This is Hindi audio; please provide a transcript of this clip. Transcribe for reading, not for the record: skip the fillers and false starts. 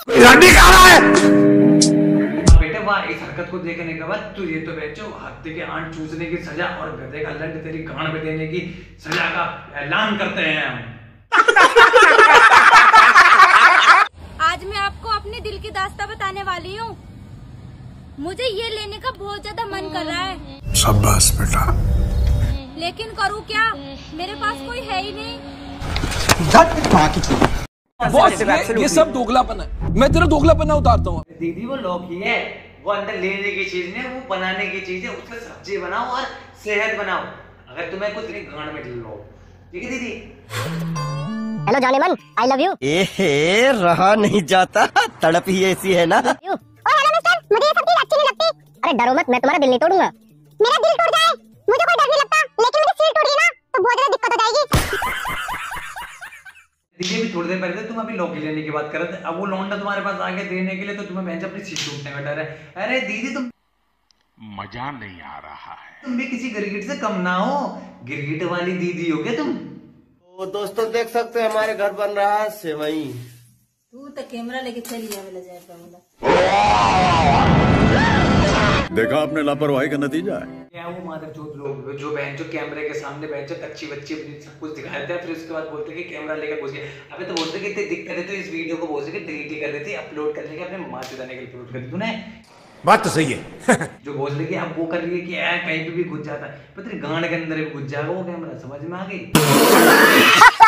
बेटे वाह, इस हरकत को देखने के बाद तू ये तो बेचो हत्ते के आंट चूसने की सजा और गधे का लंड तेरी गांड में देने की सजा का ऐलान करते हैं हम। आज मैं आपको अपने दिल की दास्तां बताने वाली हूँ। मुझे ये लेने का बहुत ज्यादा मन कर रहा है। शाबाश बेटा। लेकिन करूँ क्या, मेरे पास कोई है ही नहीं। बॉस, ये सब दोगलापन है। मैं तेरा दोगलापन उतारता हूँ। दीदी वो लौक ही है, वो अंदर लेने की चीज नहीं, वो बनाने की चीज है। उससे सब्जी बनाओ और सेहत बनाओ। अगर तुम्हें कुछ नहीं गांड में लो, ठीक है दीदी। हेलो जाने मन, आई लव यू। ए रहा नहीं जाता, तड़प ही ऐसी है ना। हेलो मिस्टर, मुझे ये सब चीज अच्छी नहीं लगती। अरे डरो मत, मैं तुम्हारा दिल नहीं तोड़ूंगा। मेरा दिल टूट जाए मुझे कोई डर नहीं लगता, लेकिन मेरी सील टूट गई ना तो बहुत ज्यादा दिक्कत हो जाएगी। दीदी भी थोड़ी देर पहले तुम अभी लौकी लेने की बात कर रहे थे, अब वो लौंडा तुम्हारे पास आके देने के लिए तो तुम्हें बहन अपनी सीट टूटने का डर है। अरे दीदी तुम मजा नहीं आ रहा है। तुम भी किसी गिरगिट से कम ना हो, गिरगिट वाली दीदी हो क्या तुम? तो दोस्तों देख सकते हैं हमारे घर बन रहा है सेवई। तू तो कैमरा लेके चली जा जाए। देखा आपने लापरवाही का नतीजा है। क्या वो मादरचोद लोग जो बहन जो कैमरे के सामने बहन जो कच्ची बच्ची अपनी सब कुछ दिखा देते हैं, फिर उसके बाद बोलते हैं कि कैमरा लेकर घुस गए। अबे तो बोलते कि इतनी दिक्कत है तो इस वीडियो को बोलते कि डिलीट ही कर देती, अपलोड करने के अपने माँ से जाने के लिए अपलोड कर दी तूने। बात तो सही है। जो बोल रही है अब वो कर रही है कि कहीं पे भी घुस जाता है, पर तेरे गांड के अंदर भी घुस जाएगा वो कैमरा, समझ में आ गई?